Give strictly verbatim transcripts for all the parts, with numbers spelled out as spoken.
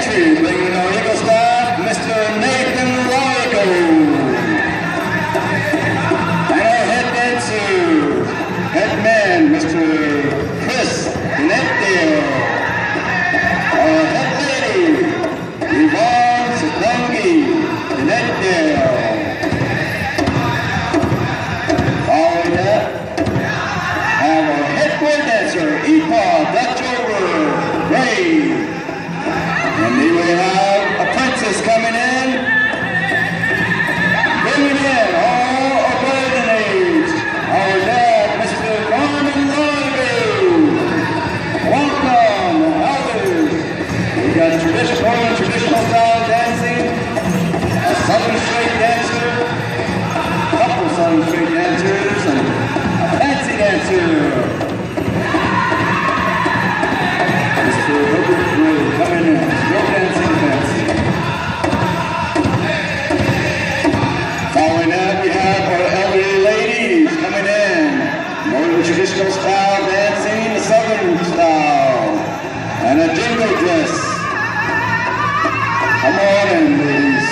entry, bringing our Eagle staff, Mister Nathan Larico. And our head dancer, head man, Mister Chris Netdale. Our head lady, Yvonne Sakongi Netdale. Following that, have our head board dancer, Epa Dutch over Ray. And here we have a princess coming in, bringing in all of golden age, our dad, Mister Norman Longo. Welcome, elders. We got traditional and traditional style dancing, a southern straight dancer, a couple southern straight dancers, and a fancy dancer. Mister Herbert Gray coming in, still dancing fancy. Following that, we have our elderly ladies coming in. More of the traditional style dancing, the southern style, and a jingle dress. Come on in, ladies.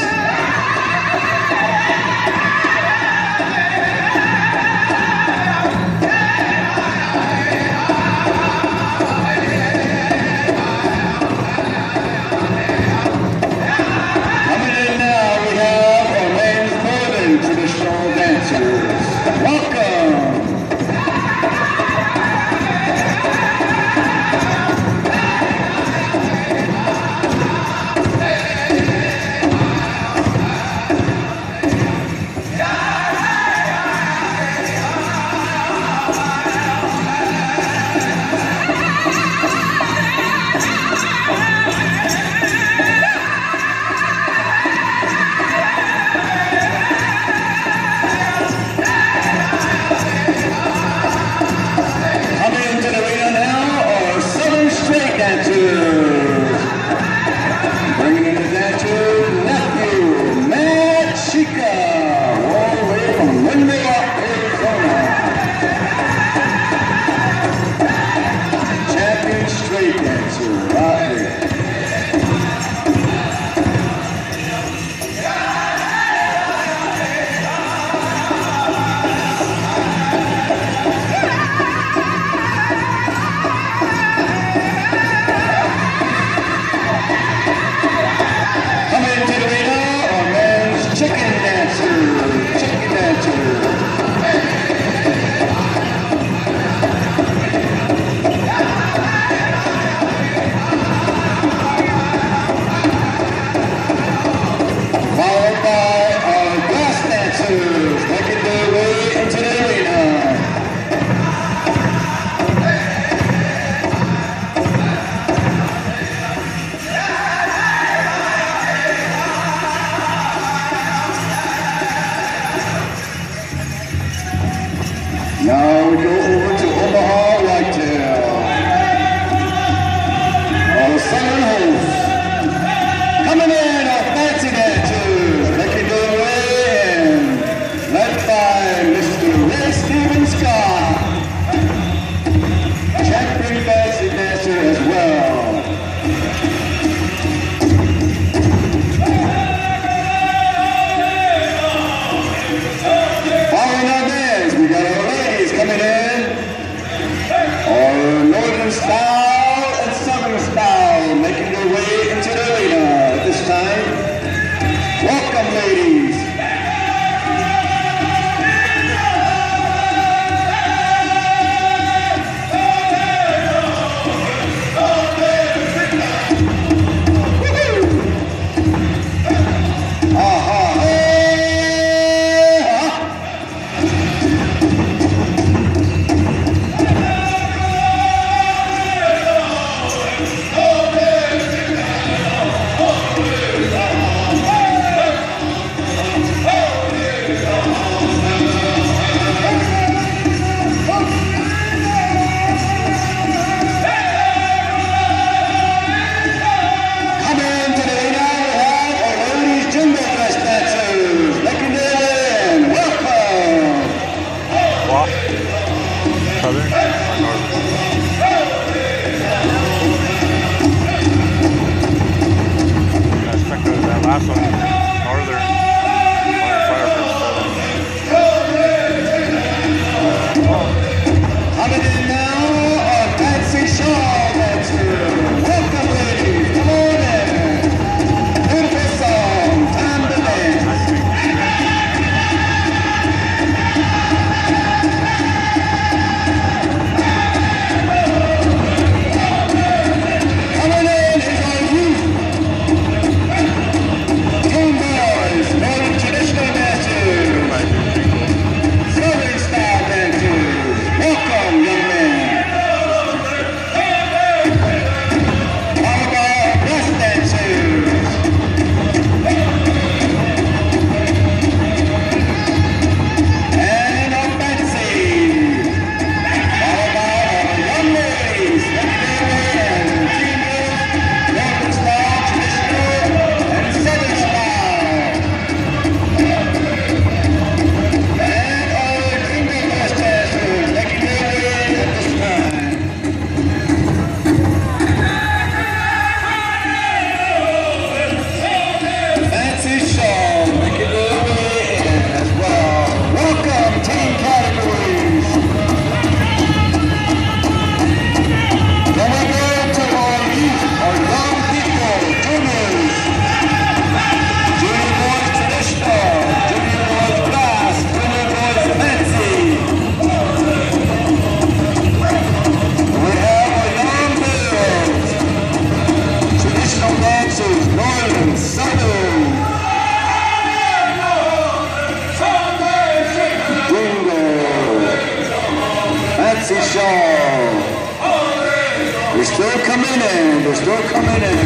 they're still coming in.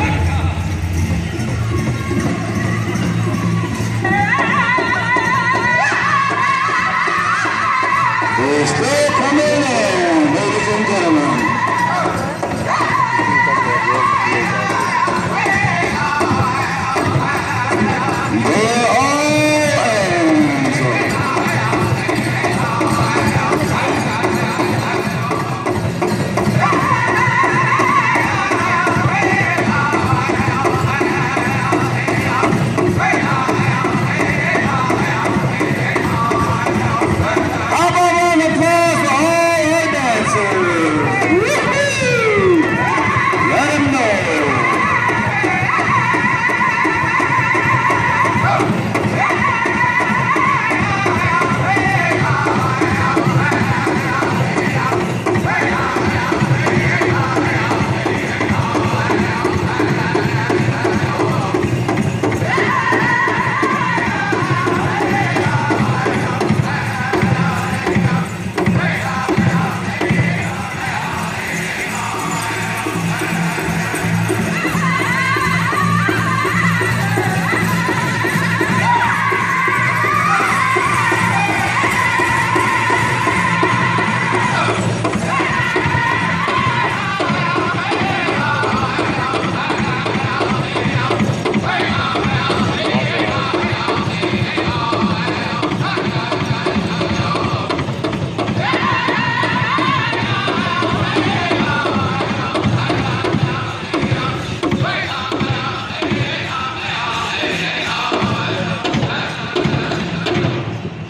They're still coming in, ladies and gentlemen. They're all ends. How about an applause for all our dancers? Woo-hoo! Let them know.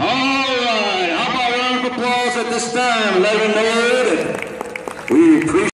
At this time, let them know that we appreciate